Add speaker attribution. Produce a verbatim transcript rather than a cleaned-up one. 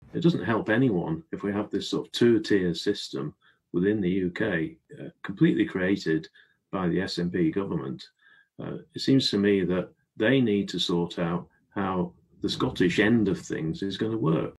Speaker 1: It doesn't help anyone if we have this sort of two-tier system within the U K, uh, completely created by the S N P government. Uh, it seems to me that they need to sort out how the Scottish end of things is going to work.